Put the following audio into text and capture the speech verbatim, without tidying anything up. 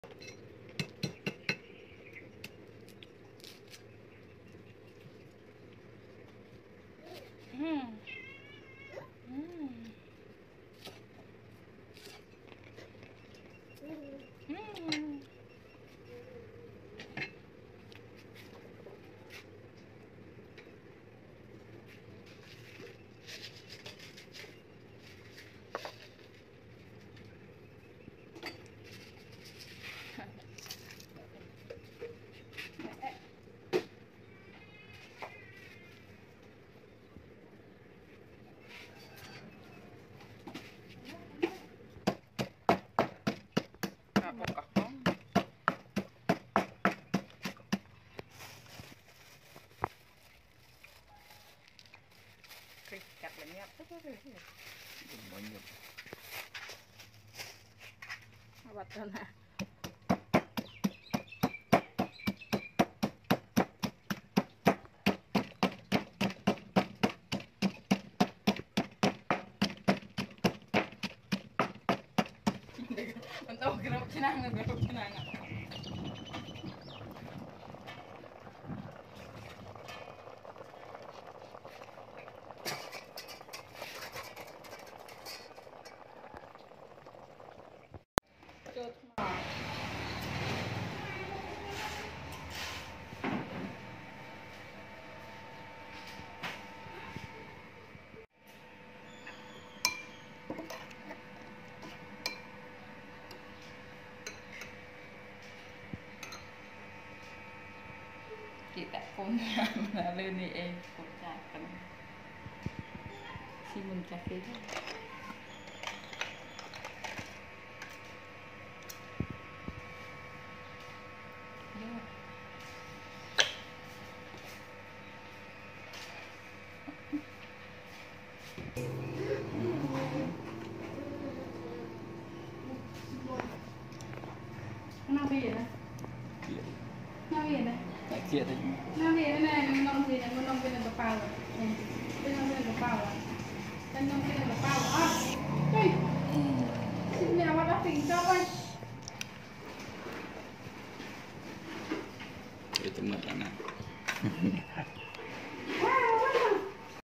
Hmm. Cắt là nhấp rất rất rất bật ra nè. Mình tao gerok cenang, gerok cenang. Kita punya lalu ni eh pecahkan si mencari kenapa ya? Kenapa ya? Kia đấy. Nó thì này nông thì nó nông cái này có bao rồi. Cái nông cái này có bao rồi. Cái nông cái này có bao rồi. Đây. Xin mẹ bắt đắp tỉnh cho ơi. Itu mana?